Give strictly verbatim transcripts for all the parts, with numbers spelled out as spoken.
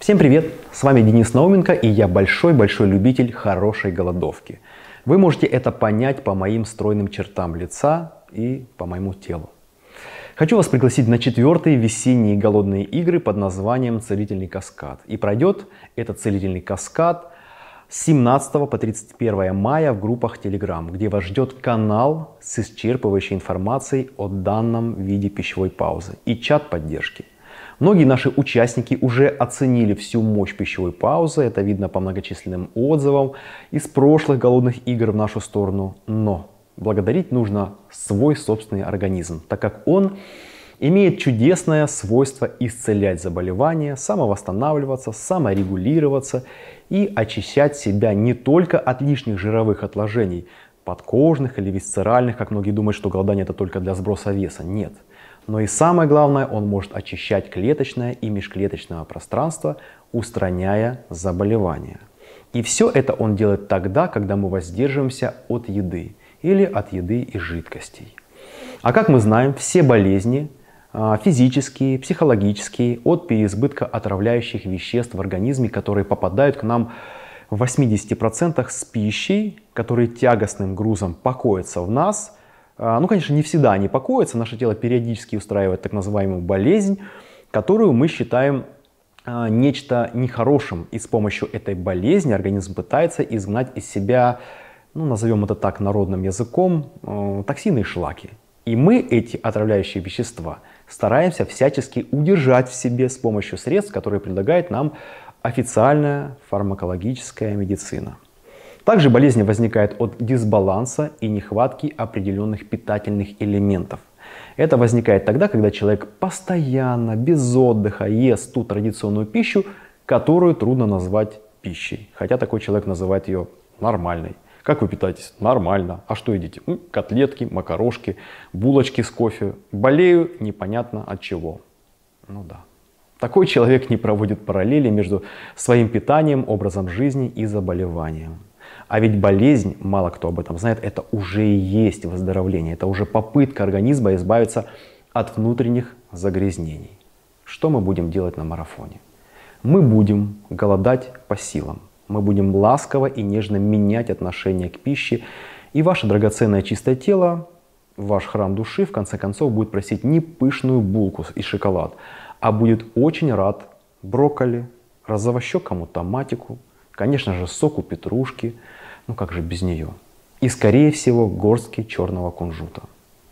Всем привет! С вами Денис Науменко, и я большой-большой любитель хорошей голодовки. Вы можете это понять по моим стройным чертам лица и по моему телу. Хочу вас пригласить на четвертые весенние голодные игры под названием «Целительный каскад». И пройдет этот целительный каскад с семнадцатого по тридцать первое мая в группах Telegram, где вас ждет канал с исчерпывающей информацией о данном виде пищевой паузы и чат поддержки. Многие наши участники уже оценили всю мощь пищевой паузы, это видно по многочисленным отзывам из прошлых голодных игр в нашу сторону. Но благодарить нужно свой собственный организм, так как он имеет чудесное свойство исцелять заболевания, самовосстанавливаться, саморегулироваться и очищать себя не только от лишних жировых отложений, подкожных или висцеральных, как многие думают, что голодание это только для сброса веса. Нет. Но и самое главное, он может очищать клеточное и межклеточное пространство, устраняя заболевания. И все это он делает тогда, когда мы воздерживаемся от еды или от еды и жидкостей. А как мы знаем, все болезни, физические, психологические, от переизбытка отравляющих веществ в организме, которые попадают к нам в восьмидесяти процентах с пищей, которые тягостным грузом покоятся в нас. Ну, конечно, не всегда они покоятся. Наше тело периодически устраивает так называемую болезнь, которую мы считаем э, нечто нехорошим. И с помощью этой болезни организм пытается изгнать из себя, ну, назовем это так народным языком, э, токсины и шлаки. И мы эти отравляющие вещества стараемся всячески удержать в себе с помощью средств, которые предлагает нам официальная фармакологическая медицина. Также болезнь возникает от дисбаланса и нехватки определенных питательных элементов. Это возникает тогда, когда человек постоянно, без отдыха ест ту традиционную пищу, которую трудно назвать пищей. Хотя такой человек называет ее нормальной. Как вы питаетесь? Нормально. А что едите? Котлетки, макарошки, булочки с кофе. Болею непонятно от чего. Ну да. Такой человек не проводит параллели между своим питанием, образом жизни и заболеванием. А ведь болезнь, мало кто об этом знает, это уже и есть выздоровление. Это уже попытка организма избавиться от внутренних загрязнений. Что мы будем делать на марафоне? Мы будем голодать по силам. Мы будем ласково и нежно менять отношение к пище. И ваше драгоценное чистое тело, ваш храм души, в конце концов, будет просить не пышную булку и шоколад, а будет очень рад брокколи, розовощекому томатику, конечно же, соку петрушки, ну как же без нее. И скорее всего горстки черного кунжута.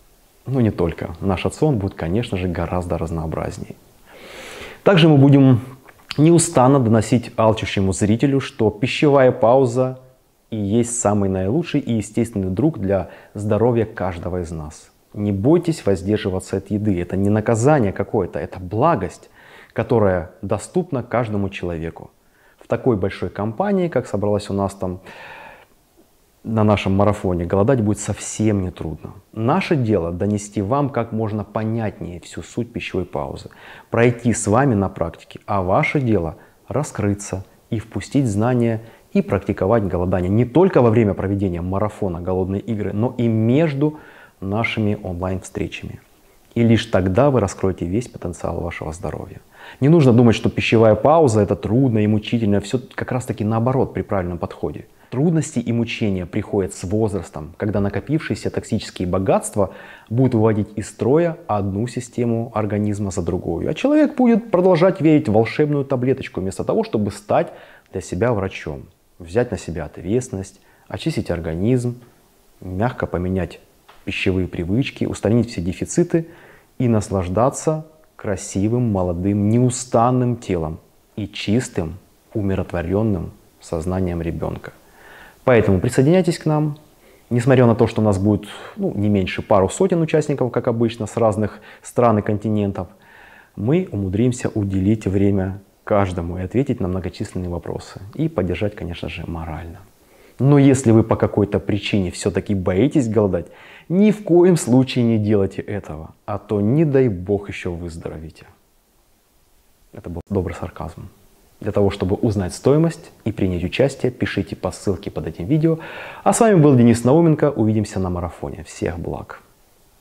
Ну не только. Наш рацион будет, конечно же, гораздо разнообразнее. Также мы будем неустанно доносить алчущему зрителю, что пищевая пауза и есть самый наилучший и естественный друг для здоровья каждого из нас. Не бойтесь воздерживаться от еды. Это не наказание какое-то, это благость, которая доступна каждому человеку. В такой большой компании, как собралась у нас там на нашем марафоне, голодать будет совсем не трудно. Наше дело донести вам как можно понятнее всю суть пищевой паузы, пройти с вами на практике, а ваше дело раскрыться и впустить знания и практиковать голодание не только во время проведения марафона «Голодные игры», но и между нашими онлайн-встречами. И лишь тогда вы раскроете весь потенциал вашего здоровья. Не нужно думать, что пищевая пауза это трудно и мучительно. Все как раз таки наоборот при правильном подходе. Трудности и мучения приходят с возрастом, когда накопившиеся токсические богатства будут выводить из строя одну систему организма за другую. А человек будет продолжать верить в волшебную таблеточку, вместо того, чтобы стать для себя врачом. Взять на себя ответственность, очистить организм, мягко поменять пищевые привычки, устранить все дефициты и наслаждаться красивым, молодым, неустанным телом и чистым, умиротворенным сознанием ребенка. Поэтому присоединяйтесь к нам. Несмотря на то, что у нас будет ну, не меньше пару сотен участников, как обычно, с разных стран и континентов, мы умудримся уделить время каждому и ответить на многочисленные вопросы. И поддержать, конечно же, морально. Но если вы по какой-то причине все-таки боитесь голодать, ни в коем случае не делайте этого, а то, не дай бог, еще выздоровите. Это был добрый сарказм. Для того, чтобы узнать стоимость и принять участие, пишите по ссылке под этим видео. А с вами был Денис Науменко. Увидимся на марафоне. Всех благ!